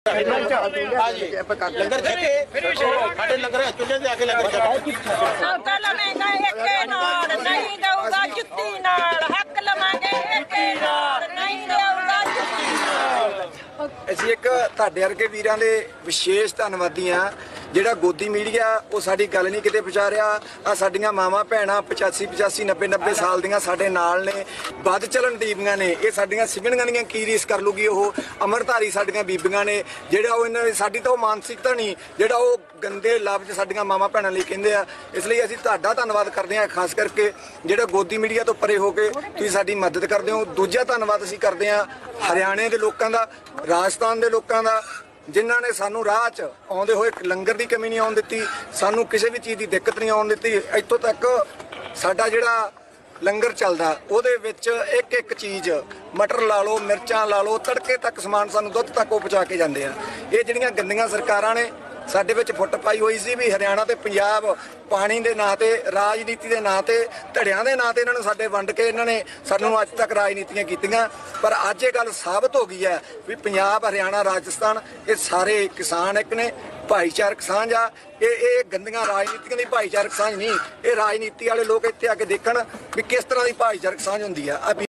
लंगर देके साडे लंगर चुल्हे ते आके लंगर सौदा लवेगा एके नाल नहीं देऊगा जुत्ती नाल हक लवांगे एके नाल नहीं देऊगा जुत्ती नाल। ਅਸੀਂ ਇੱਕ ਤੁਹਾਡੇ ਵਰਗੇ ਵੀਰਾਂ ਦੇ ਵਿਸ਼ੇਸ਼ ਧੰਨਵਾਦੀ ਆ ਜਿਹੜਾ ਗੋਦੀ ਮੀਡੀਆ ਉਹ ਸਾਡੀ ਗੱਲ ਨਹੀਂ ਕਿਤੇ ਪਹੁੰਚਾ ਰਿਹਾ। ਆ ਸਾਡੀਆਂ ਮਾਵਾਂ ਭੈਣਾਂ 85 85 90 90 ਸਾਲ ਦੀਆਂ ਸਾਡੇ ਨਾਲ ਨੇ, ਵੱਧ ਚੱਲਣ ਦੀਵੀਆਂ ਨੇ। ਇਹ ਸਾਡੀਆਂ ਸਿੰਘਣੀਆਂ ਦੀਆਂ ਕੀ ਰੀਸ ਕਰ ਲੂਗੀ। ਉਹ ਅਮਰਧਾਰੀ ਸਾਡੀਆਂ ਬੀਬੀਆਂ ਨੇ, ਜਿਹੜਾ ਉਹ ਇਹਨਾਂ ਸਾਡੀ ਤਾਂ ਉਹ ਮਾਨਸਿਕਤਾ ਨਹੀਂ ਜਿਹੜਾ ਉਹ ਗੰਦੇ ਲਫ਼ਜ਼ ਸਾਡੀਆਂ ਮਾਵਾਂ ਭੈਣਾਂ ਲਈ ਕਹਿੰਦੇ ਆ। ਇਸ ਲਈ ਅਸੀਂ ਤੁਹਾਡਾ ਧੰਨਵਾਦ ਕਰਦੇ ਹਾਂ, ਖਾਸ ਕਰਕੇ ਜਿਹੜਾ ਗੋਦੀ ਮੀਡੀਆ ਤੋਂ ਪਰੇ ਹੋ ਕੇ ਤੁਸੀਂ ਸਾਡੀ ਮਦਦ ਕਰਦੇ ਹੋ। ਦੂਜਾ ਧੰਨਵਾਦ ਅਸੀਂ ਕਰਦੇ ਹਾਂ ਹਰਿਆਣੇ ਦੇ ਲੋਕਾਂ ਦਾ, ਰਾਜਸਥਾਨ ਦੇ ਲੋਕਾਂ ਦਾ, ਜਿਨ੍ਹਾਂ ਨੇ ਸਾਨੂੰ ਰਾਹ 'ਚ ਆਉਂਦੇ ਹੋਏ ਲੰਗਰ ਦੀ ਕਮੀ ਨਹੀਂ ਆਉਣ ਦਿੱਤੀ, ਸਾਨੂੰ ਕਿਸੇ ਵੀ ਚੀਜ਼ ਦੀ ਦਿੱਕਤ ਨਹੀਂ ਆਉਣ ਦਿੱਤੀ। ਇੱਥੋਂ ਤੱਕ ਸਾਡਾ ਜਿਹੜਾ ਲੰਗਰ ਚੱਲਦਾ ਉਹਦੇ ਵਿੱਚ ਇੱਕ ਇੱਕ ਚੀਜ਼ ਮਟਰ ਲਾ ਲਓ, ਮਿਰਚਾਂ ਲਾ ਲਓ, ਤੜਕੇ ਤੱਕ ਸਮਾਨ ਸਾਨੂੰ ਦੁੱਧ ਤੱਕ ਉਹ ਪਹੁੰਚਾ ਕੇ ਜਾਂਦੇ ਆ। ਇਹ ਜਿਹੜੀਆਂ ਗੰਦੀਆਂ ਸਰਕਾਰਾਂ ਨੇ ਸਾਡੇ ਵਿੱਚ ਫੁੱਟ ਪਾਈ ਹੋਈ ਸੀ ਵੀ ਹਰਿਆਣਾ ਤੇ ਪੰਜਾਬ ਪਾਣੀ ਦੇ ਨਾਂ ਤੇ, ਰਾਜਨੀਤੀ ਦੇ ਨਾਂ ਤੇ, ਧੜਿਆਂ ਦੇ ਨਾਂ ਤੇ ਇਹਨਾਂ ਨੂੰ ਸਾਡੇ ਵੰਡ ਕੇ ਇਹਨਾਂ ਨੇ ਸਾਨੂੰ ਅੱਜ ਤੱਕ ਰਾਜਨੀਤੀਆਂ ਕੀਤੀਆਂ। ਪਰ ਅੱਜ ਇਹ ਗੱਲ ਸਾਬਤ ਹੋ ਗਈ ਹੈ ਵੀ ਪੰਜਾਬ, ਹਰਿਆਣਾ, ਰਾਜਸਥਾਨ ਇਹ ਸਾਰੇ ਕਿਸਾਨ ਇੱਕ ਨੇ, ਭਾਈਚਾਰਕ ਸਾਂਝ ਆ। ਇਹ ਗੰਦੀਆਂ ਰਾਜਨੀਤੀਆਂ ਦੀ ਭਾਈਚਾਰਕ ਸਾਂਝ ਨਹੀਂ। ਇਹ ਰਾਜਨੀਤੀ ਵਾਲੇ ਲੋਕ ਇੱਥੇ ਆ ਕੇ ਦੇਖਣ ਵੀ ਕਿਸ ਤਰ੍ਹਾਂ ਦੀ ਭਾਈਚਾਰਕ ਸਾਂਝ ਹੁੰਦੀ ਆ।